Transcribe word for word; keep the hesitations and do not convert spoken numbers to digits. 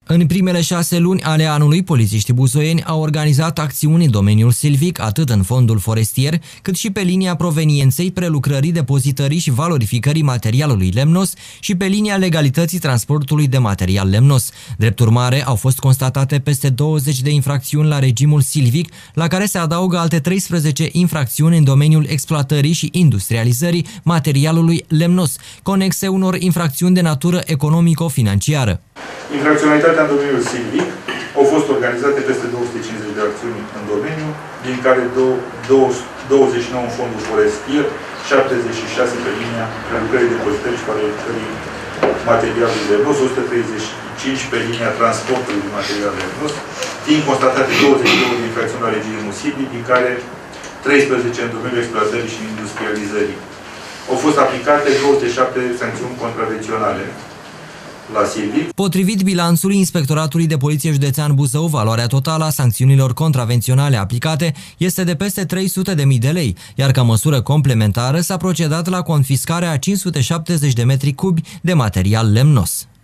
În primele șase luni ale anului, polițiștii buzoieni au organizat acțiuni în domeniul silvic, atât în fondul forestier, cât și pe linia provenienței, prelucrării, depozitării și valorificării materialului lemnos și pe linia legalității transportului de material lemnos. Drept urmare, au fost constatate peste douăzeci de infracțiuni la regimul silvic, la care se adaugă alte treisprezece infracțiuni în domeniul exploatării și industrializării materialului lemnos, conexe unor infracțiuni de natură economico-financiară. Infracționalitatea în domeniul silvic au fost organizate peste două sute cincizeci de acțiuni în domeniu, din care douăzeci și nouă în fondul forestier, șaptezeci și șase pe linia prelucrării, depozitării și valorificării materialului lemnos, o sută treizeci și cinci pe linia transportului de material lemnos, fiind constatate douăzeci și două de infracțiuni la regimul silvic, din care treisprezece în domeniul exploatării și industrializării. Au fost aplicate două sute șapte sancțiuni contravenționale la silvic. Potrivit bilanțului Inspectoratului de Poliție Județean Buzău, valoarea totală a sancțiunilor contravenționale aplicate este de peste trei sute de mii de lei, iar ca măsură complementară s-a procedat la confiscarea a cinci sute șaptezeci de metri cubi de material lemnos.